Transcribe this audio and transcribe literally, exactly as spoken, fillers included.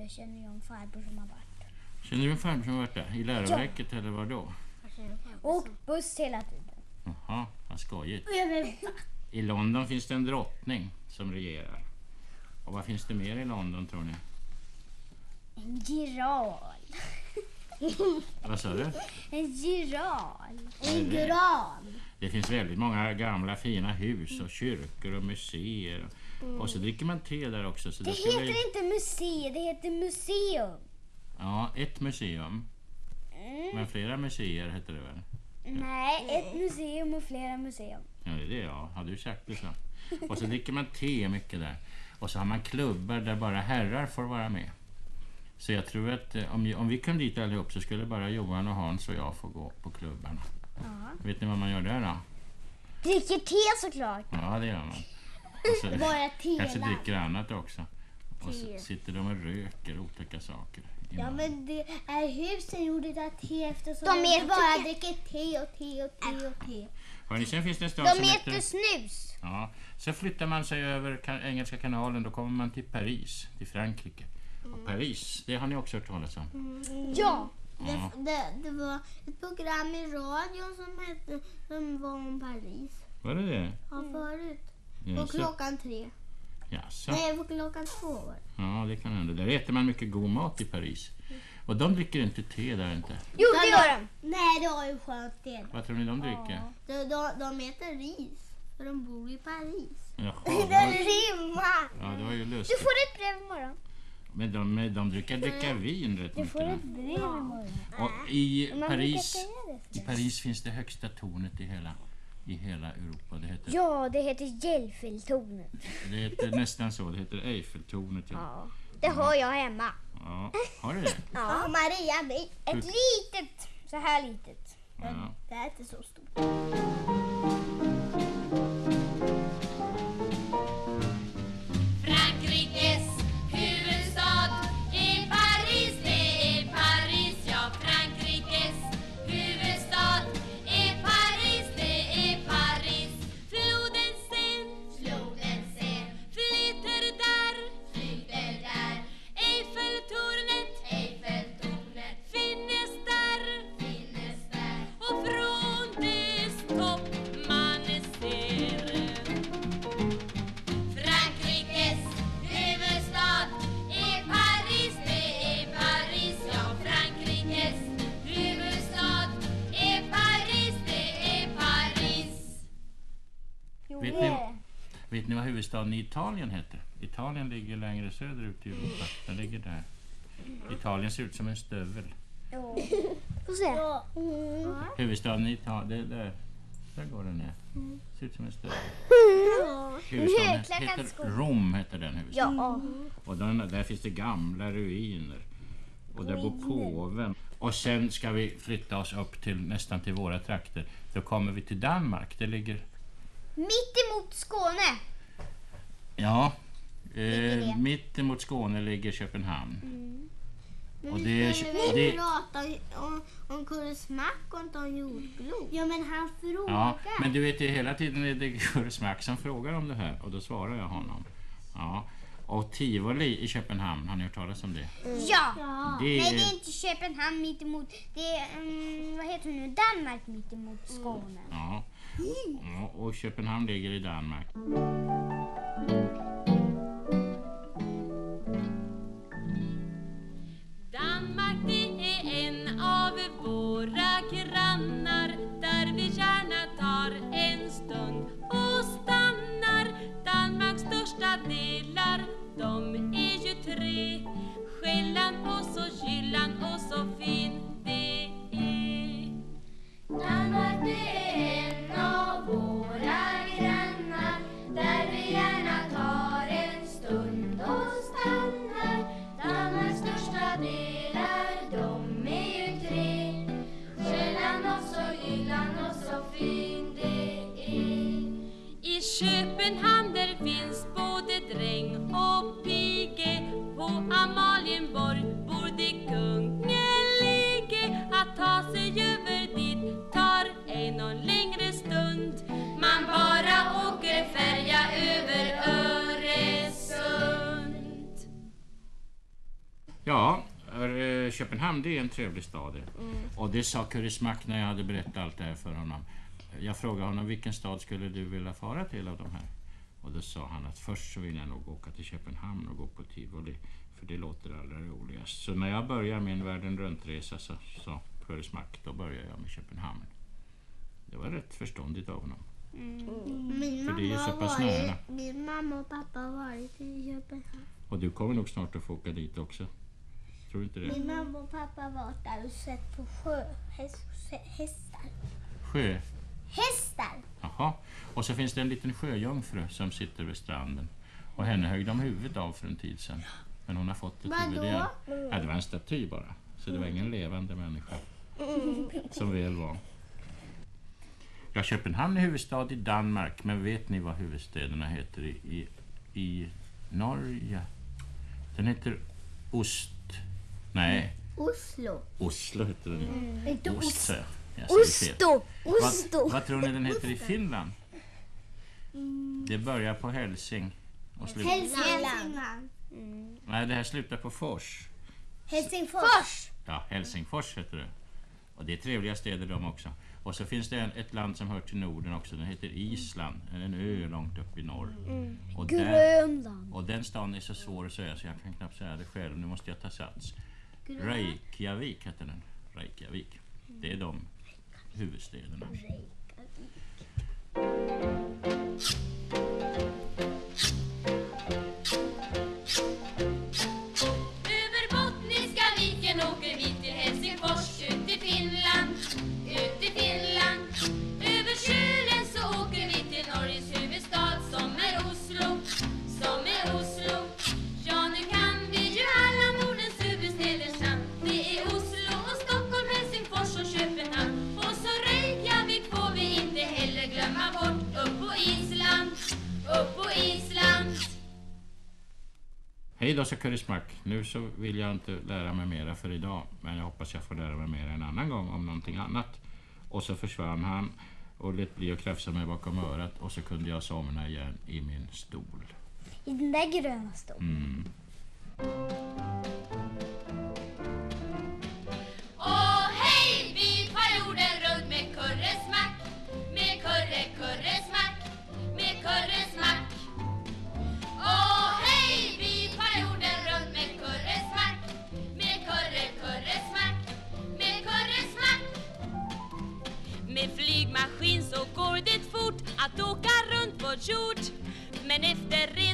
jag känner ju en farbror som har varit. Känner du en farbror som har varit där? I läroverket eller vad då? Och buss hela tiden. Jaha, vad skojigt. Jag vet. I London finns det en drottning som regerar. Och vad finns det mer i London tror ni? En giral. Vad sa du? En giral. En gran. Det finns väldigt många gamla fina hus och kyrkor och museer. Mm. Och så dricker man te där också. Så det det heter vi... inte museum, det heter museum. Ja, ett museum. Mm. Men flera museer heter det väl? Nej, ett museum och flera museum. Ja, det är det ja. Har du sagt det så? Och så dricker man te mycket där. Och så har man klubbar där bara herrar får vara med. Så jag tror att om, om vi kom dit allihop så skulle bara Johan och Hans och jag få gå på klubbarna. Ja. Vet ni vad man gör där då? Dricker te såklart. Ja, det gör man. Och så, bara te. Kanske dricker annat också. Och så sitter de och röker olika saker. Ja, men det är husen gjorde det te eftersom de, de bara dricker te och te och te och te. Hörrni, sen finns det en stad de som heter heter snus. Ja, så flyttar man sig över kan, Engelska kanalen, då kommer man till Paris, till Frankrike. Mm. Och Paris, det har ni också hört talas om. Mm. Ja, ja. Det, det, det var ett program i radion som hette som var om Paris. Var det det? Ja, förut. Mm. På klockan tre. Jaså. Nej, på klockan två. Ja, det kan hända. Där äter man mycket god mat i Paris. Och de dricker inte te där inte. Jo, det gör de. Nej, det var ju skönt te. Vad tror ni de dricker? Ja. De, de, de äter ris. För de bor i Paris. Jaha, det rimmar. Ja, det var ju lustigt. Du får ett brev imorgon. Men de, de brukar dricka vin rätt du mycket. Du får ett brev imorgon. Och i Paris, i Paris finns det högsta tornet i hela, i hela Europa. Det heter, ja, det heter Eiffeltornet. Det heter nästan så. Det heter Eiffeltornet. Ja. Ja, det har jag hemma. Ja, har du det? Ja, Maria, nej. Ett litet, så här litet. Ja. Det är inte så stort. Frankrikes huvudstad är Paris, det är Paris, ja. Frankrikes huvudstad är Paris, det är Paris. Floden Seine, floden Seine, flyter där, flyter där. Eiffeltornet, Eiffeltornet, finnes där, finnes där. Och från dess topp man ser Frankrikes huvudstad är Paris, det är Paris, ja. Frankrikes huvudstad är Paris, det är Paris. Jo, Vet det ni, är det. vet ni vad huvudstaden i Italien heter? Italien ligger längre söderut i Europa. Den ligger där. Italien ser ut som en stövel. Jo. Får se. Ja. Mm. Huvudstaden i Italien, där, där går den ner. Ser ut som en stövel. Ja. Huvudstaden Högklackat heter sko. Rom, heter den huvudstaden. Ja. Och den, där finns det gamla ruiner. Och där bor påven. Och sen ska vi flytta oss upp till nästan till våra trakter. Då kommer vi till Danmark. Det ligger... Mitt emot Skåne. Ja, Ligger eh, det? mitt emot Skåne ligger Köpenhamn. Men Och vi det är- skulle det- väl prata om, om Kullesmack och inte om jordglob. Ja, men han frågar. Ja, men du vet, hela tiden är det Kurs Max som frågar om det här. Och då svarar jag honom. Ja. Och Tivoli i Köpenhamn, har ni hört talas om det? Ja. Ja. Det Nej, det är, är inte Köpenhamn mitt emot. Det är, um, vad heter det nu? Danmark mitt emot Skåne. ja. Ja, och Köpenhamn ligger i Danmark. Danmark det är en av våra grannar där vi gärna tar en stund och stannar. Danmarks största delar, de är ju tre. Själland och så Jylland och så fin det är. Danmark det är en av våra grannar där vi gärna tar en stund och stannar. Danmarks största delar, de är ju tre. Själland och så Jylland och så fin det är. I Köpenhamn där finns både dräng och pige. På Amalienborg bor det kungelige. Att ta sig över dit tar en någon längre stund. Man bara åker färja över Öresund. Köpenhamn, det är en trevlig stad. Mm. Och det sa Curry Smack när jag hade berättat allt det här för honom. Jag frågade honom, vilken stad skulle du vilja fara till av de här? Och då sa han att först så vill jag nog åka till Köpenhamn och gå på Tivoli. För det låter allra roligast. Så när jag börjar min världen runtresa så sa Curry Smack, då börjar jag med Köpenhamn. Det var rätt förståndigt av honom. Mm. Min, för det är mamma så pass varit, nära. min mamma och pappa har varit i Köpenhamn. Och du kommer nog snart att få åka dit också. Tror du inte det? Min mamma och pappa har varit där och sett på sjöhästar. Sjö? Hästar! Jaha. Och så finns det en liten sjöjungfru som sitter vid stranden. Och henne högg de huvudet av för en tid sedan. Men hon har fått ett huvud igen. Ja, det var en staty bara. Så det var ingen levande människa. Som väl var. Ja, Köpenhamn är huvudstad i Danmark. Men vet ni vad huvudstäderna heter i, i, i Norge? Den heter Ost. Nej. Oslo. Oslo heter den. Mm. Inte Ost. Osto. Osto. Vad, vad tror ni den heter i Finland? Mm. Det börjar på Helsing. Och slutar... Hälsingland. Mm. Nej, det här slutar på Fors. Helsingfors. Ja, Helsingfors heter det. Och det är trevliga städer de också. Och så finns det en, ett land som hör till Norden också. Den heter Island. En ö långt upp i norr. Mm. Och, Grönland. och den stan är så svår att säga så jag kan knappt säga det själv. Nu måste jag ta sats. Reykjavik heter den. Reykjavik. Det är de huvudstäderna. Över Bottniska viken åker vi till Helsingfors, ut i Finland, ut i Finland. Över Kölen så åker vi till Norges huvudstad som är Oslo, som är Oslo. Ja, nu kan vi ju alla Nordens huvudstäders namn. Det är Oslo och Stockholm, Helsingfors och Köpenhamn. Och så Reykjavik får vi inte heller glömma bort. Upp på Island, upp på Island. Hej då, så Curry Smack. Nu så vill jag inte lära mig mera för idag. Men jag hoppas jag får lära mig mera en annan gång om någonting annat. Och så försvann han och lät bli att kräfsa mig bakom örat. Och så kunde jag somna igen i min stol. I den där gröna stolen. Mm. Åh hej, vi far jorden runt med Curry Smack, med Curry, Curry Smack, med Curry Smack. Åh hej, vi far jorden runt med Curry Smack, med Curry, Curry Smack, med Curry Smack. Med flygmaskin så går det fort att åka runt vår jord. Men efter